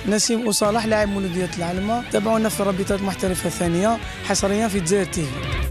نسيم وصالح لاعب مولودية العلمة. تابعونا في رابطة المحترفة الثانية حصريا في الجزائر تيفي.